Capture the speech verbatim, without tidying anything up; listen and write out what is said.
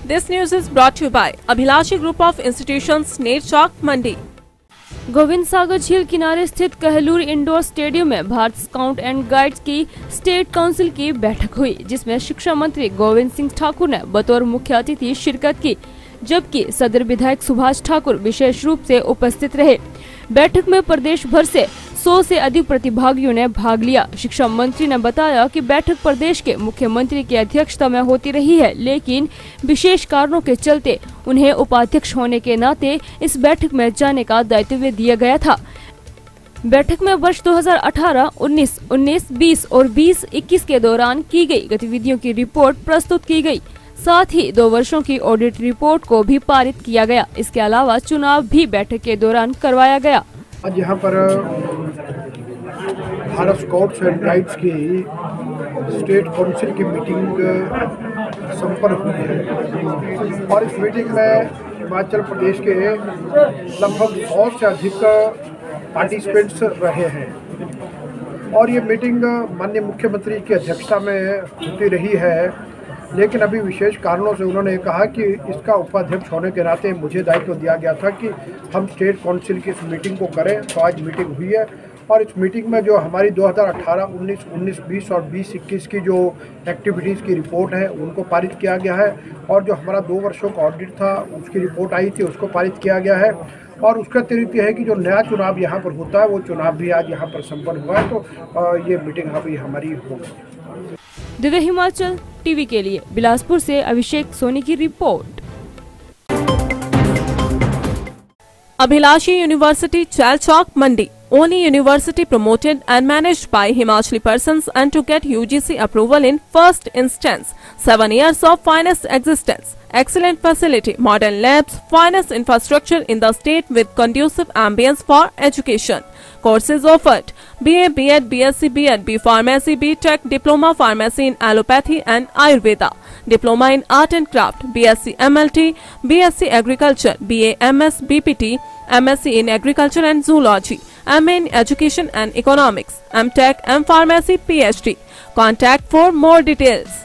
This news is brought to you by Abhilashi Group of Institutions, Nate Chalk, Mandi. Govind सागर झील किनारे स्थित Kahlur indoor stadium में Bharat scout and guides की state council की बैठक हुई, जिसमें शिक्षा मंत्री गोविंद सिंह ठाकुर ने बतौर मुख्य अतिथि शिरकत की, जबकि सदर विधायक सुभाष ठाकुर विशेष रूप से उपस्थित रहे। बैठक में प्रदेश भर से सौ से अधिक प्रतिभागियों ने भाग लिया। शिक्षा मंत्री ने बताया कि बैठक प्रदेश के मुख्यमंत्री की अध्यक्षता में होती रही है, लेकिन विशेष कारणों के चलते उन्हें उपाध्यक्ष होने के नाते इस बैठक में जाने का दायित्व दिया गया था। बैठक में वर्ष दो हज़ार अठारह, उन्नीस, उन्नीस, बीस और बीस इक्कीस के दौरान की गई गतिविधियों की रिपोर्ट प्रस्तुत की गई। साथ ही दो वर्षों की ऑडिट रिपोर्ट को भी पारित किया गया। इसके अलावा चुनाव भी बैठक के दौरान करवाया गया। आज यहाँ पर भारत स्काउट्स एंड गाइड्स की स्टेट काउंसिल की मीटिंग संपन्न हुई है और इस मीटिंग में हिमाचल प्रदेश के लगभग सौ से अधिक पार्टिसिपेंट्स रहे हैं और ये मीटिंग माननीय मुख्यमंत्री की अध्यक्षता में होती रही है, लेकिन अभी विशेष कारणों से उन्होंने कहा कि इसका उपाध्यक्ष होने के नाते मुझे दायित्व दिया गया था कि हम स्टेट काउंसिल की इस मीटिंग को करें। तो आज मीटिंग हुई है और इस मीटिंग में जो हमारी दो हज़ार अठारह, उन्नीस, उन्नीस, बीस और बीस इक्कीस की जो एक्टिविटीज़ की रिपोर्ट है उनको पारित किया गया है और जो हमारा दो वर्षों का ऑडिट था उसकी रिपोर्ट आई थी उसको पारित किया गया है और उसका अतिरिक्त है कि जो नया चुनाव यहाँ पर होता है वो चुनाव भी आज यहाँ पर संपन्न हुआ है। तो ये मीटिंग अभी हमारी हो गई। दिव्य हिमाचल टीवी के लिए बिलासपुर से अभिषेक सोनी की report. Abhilashi University, Chalchok, Mandi. Only university promoted and managed by Himachali persons and to get U G C approval in first instance. Seven years of finest existence. Excellent facility, modern labs, finest infrastructure in the state with conducive ambience for education. Courses offered: B A, B Ed, B S c, B Ed, B Pharmacy, B Tech, Diploma Pharmacy in Allopathy and Ayurveda. Diploma in Art and Craft, B S c M L T, B S c Agriculture, B A M S, B P T, M S c in Agriculture and Zoology, M A in Education and Economics, M Tech, M Pharmacy, P H D. Contact for more details.